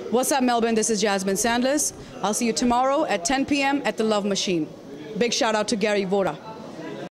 What's up, Melbourne? This is Jasmine Sandlas. I'll see you tomorrow at 10 p.m. at the Love Machine. Big shout out to Gary Vohra.